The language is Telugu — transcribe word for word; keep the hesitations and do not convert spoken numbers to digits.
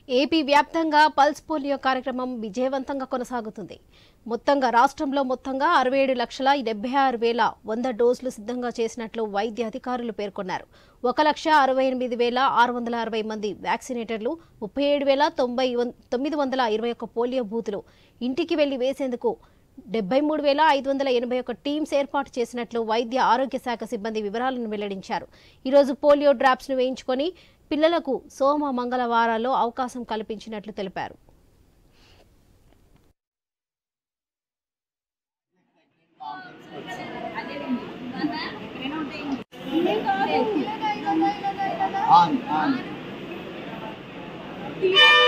ఏపీ వ్యాప్తంగా పల్స్ పోలియో కార్యక్రమం విజయవంతంగా కొనసాగుతుంది. మొత్తంగా రాష్ట్రంలో మొత్తంగా అరవై ఏడు లక్షల డెబ్బై ఆరు వేల వంద డోసులు సిద్ధంగా చేసినట్లు వైద్య అధికారులు పేర్కొన్నారు. ఒక లక్ష అరవై ఎనిమిది వేల ఆరు వందల అరవై మంది వ్యాక్సినేటర్లు, ముప్పై ఏడు వేల తొంభై తొమ్మిది వందల ఇరవై ఒక్క పోలియో బూతులు ఇంటికి వెళ్లి వేసేందుకు డెబ్బై మూడు వేల ఐదు వందల ఎనభై ఒక్క టీమ్స్ ఏర్పాటు చేసినట్లు వైద్య ఆరోగ్య శాఖ సిబ్బంది వివరాలను వెల్లడించారు. ఈరోజు పోలియో డ్రాప్స్ ను వేయించుకొని పిల్లలకు సోమ మంగళవారాల్లో అవకాశం కల్పించినట్లు తెలిపారు. on on